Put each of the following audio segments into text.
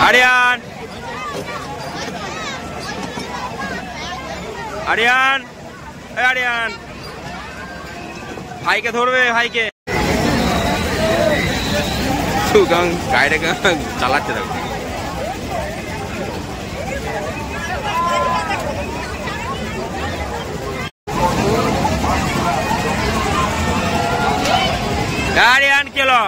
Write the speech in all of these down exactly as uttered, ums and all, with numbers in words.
আরিয়ান আরিয়ান আরিয়ান ভাইকে ধরবে ভাইকে গাড়িটাকে চালাচ্ছে দেখো Aryan কেলো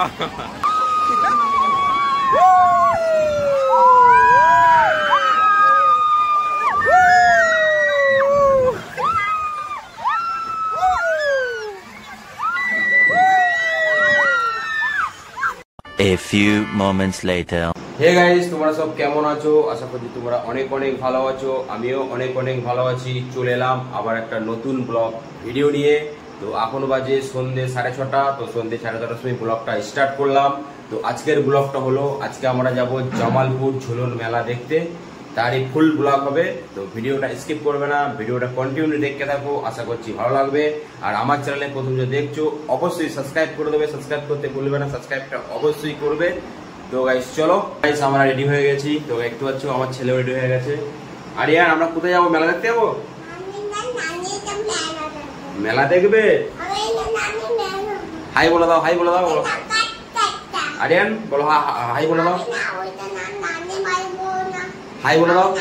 A few moments later. Hey guys, তোমরা সব কেমন আছো? আশা করি তোমরা অনেক অনেক ভালো আছো। আমিও অনেক অনেক ভালো আছি। চলে এলাম আবার একটা নতুন ব্লগ ভিডিও নিয়ে। তো এখন বাজে সন্ধ্যে সাড়ে ছটা। তো সন্ধ্যে সাড়ে ছটার সময় ব্লগটা স্টার্ট করলাম। তো আজকের ব্লগটা হলো আজকে আমরা যাব জামালপুর ঝুলন মেলা দেখতে। তারই ফুল ব্লগ হবে। তো ভিডিওটা স্কিপ করবে না, ভিডিওটা কন্টিনিউ দেখতে থাকো। আশা করছি ভালো লাগবে। আর আমার চ্যানেলে প্রথম যে দেখছো অবশ্যই সাবস্ক্রাইব করে দেবে, সাবস্ক্রাইব করতে ভুলবে না, সাবস্ক্রাইবটা অবশ্যই করবে। তো গাইস চলো, গাইস আমরা রেডি হয়ে গেছি। তো একটু পাচ্ছ আমার ছেলেও রেডি হয়ে গেছে। আরিয়ান আমরা কোথায় যাবো? মেলা দেখতে যাবো? মেলা দেখবে? হাই বলে দাও, হাই বলে দাও। বলো আরিয়ান, বলো হাই বলে দাও, হাই বলে দাও।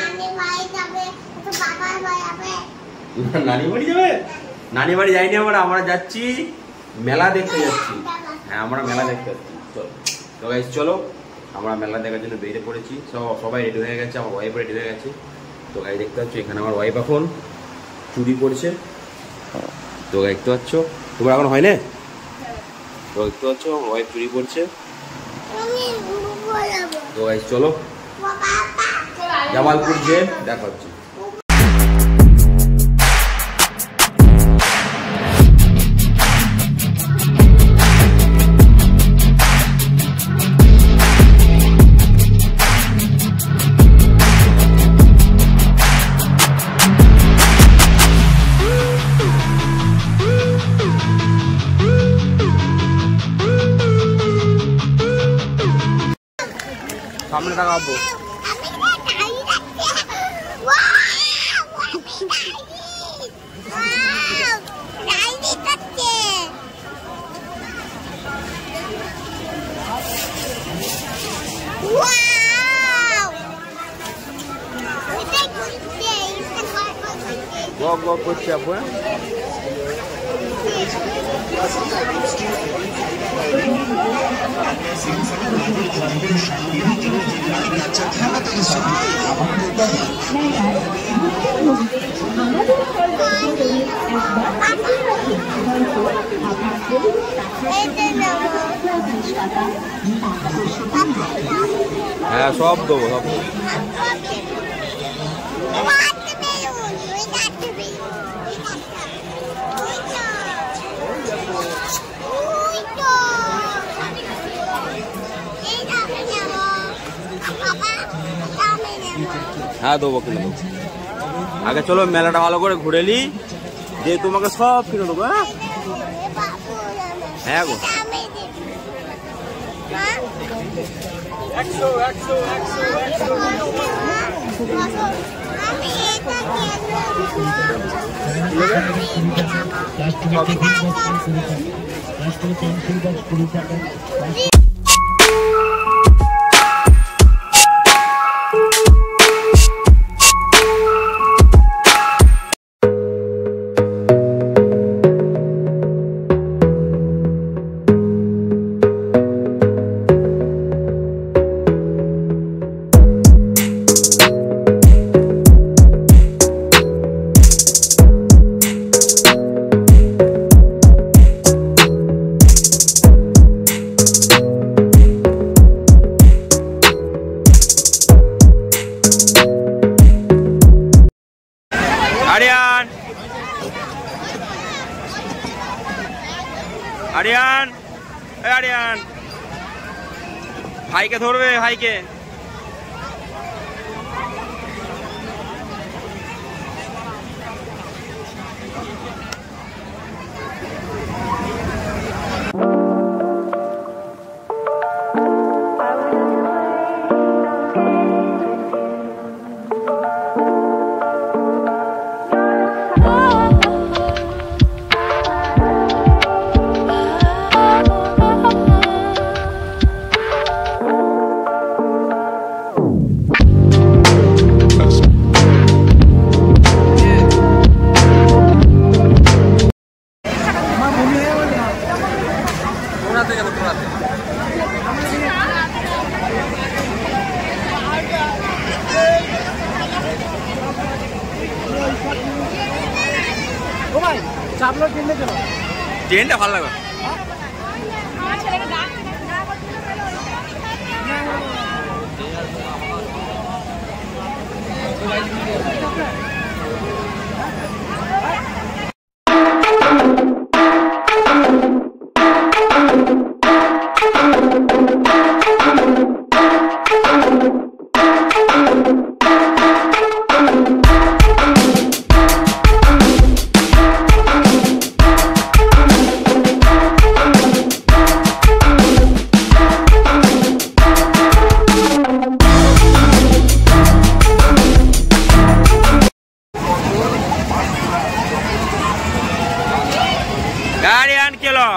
নানি বাড়ি যাবে? নানি বাড়ি যাইনি আমরা, আমরা যাচ্ছি মেলা দেখতে যাচ্ছি। হ্যাঁ আমরা মেলা দেখতে যাচ্ছি। চলো তো গাইস চলো, আমরা মেলা দেখার জন্য বেরিয়ে পড়েছি। সব সবাই রেডি হয়ে গেছে, আমার ওয়াইফ রেডি হয়ে গেছে। তো গাইস দেখতে পাচ্ছ এখানে আমার ওয়াইফ এখন চুরি করছে। তো দেখতে পাচ্ছ, তোমরা এখন হয় না? তো দেখতে পাচ্ছ আমার ওয়াইফ চুরি করছে। তো গাইস চলো জামালপুর যে দেখা হচ্ছে। সামনে তাকাবো। Walk, walk, what's up, huh? হ্যাঁ সব দেবো, সব হ্যাঁ দেবো, কিনে দেবো। আগে চলো মেলাটা ভালো করে ঘুরে নি, দিয়ে তোমাকে সব কিনে দেবো। হ্যাঁ হ্যাঁ গো আরিয়ান আরিয়ান আরিয়ান ভাইকে ধরবে, ভাইকে। ট্রেনটা ভালো লাগবে। गाड़ी आन के लो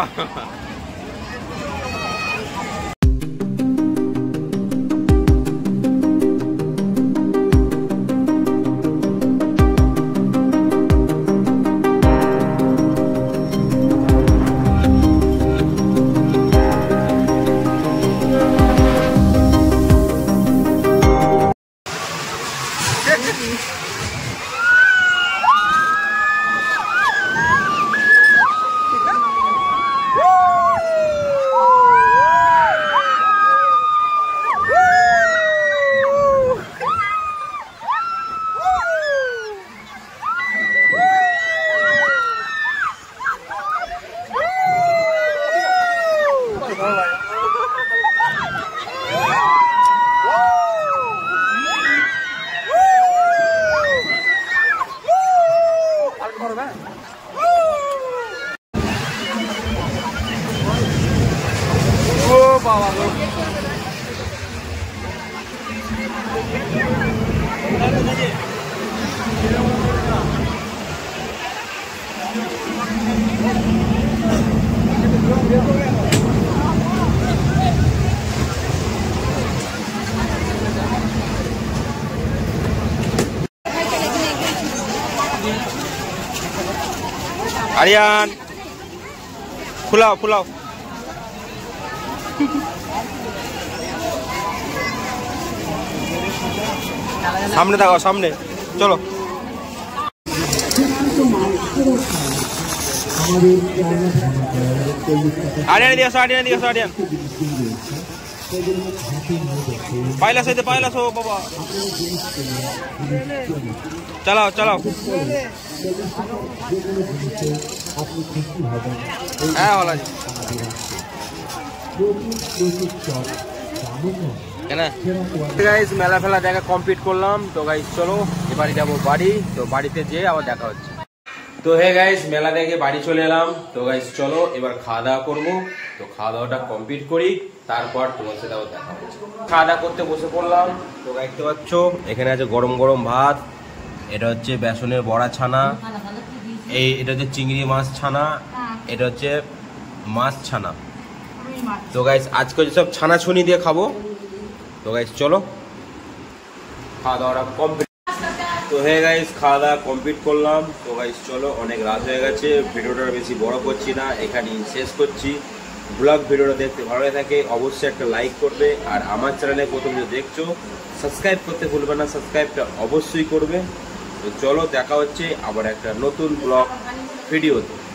आर्यन खुलाओ खुलाओ सामने देखो सामने चलो आर्यन दिया आर्यन दिया आर्यन पायला से पायला सो बाबा चलाओ चलाओ হ্যাঁ ভালো আছে গাইস মেলা ফেলা দেখা কমপ্লিট করলাম তো গাইস চলো এবারে যাবো বাড়ি তো বাড়িতে যেয়ে আবার দেখা হচ্ছে তো হে গাইস মেলা দেখে বাড়ি চলে এলাম তো গাইস চলো এবার খাওয়া দাওয়া করবো তো খাওয়া দাওয়াটা কমপ্লিট করি তারপর তোমার সাথে আবার দেখা হচ্ছে খাওয়া দাওয়া করতে বসে পড়লাম তো দেখতে পাচ্ছ এখানে আছে গরম গরম ভাত এটা হচ্ছে বেসনের বড়া ছানা এই এটা হচ্ছে চিংড়ি মাছ ছানা এটা হচ্ছে মাছ ছানা তো গাইস আজকে সব ছানাছুনি দিয়ে খাবো তো গাইস চলো খাওয়া দাওয়াটা কমপ্লিট তো হে গাইস খাওয়া দাওয়া কমপ্লিট করলাম তো গাইস চলো অনেক রাত হয়ে গেছে ভিডিওটা বেশি বড় করছি না এখানেই শেষ করছি ব্লগ ভিডিওটা দেখতে ভালো লাগে অবশ্যই একটা লাইক করবে আর আমার চ্যানেলে প্রথম যে দেখছো সাবস্ক্রাইব করতে ভুলবে না সাবস্ক্রাইবটা অবশ্যই করবে তো চলো দেখা হচ্ছে আবার একটা নতুন ব্লগ ভিডিওতে।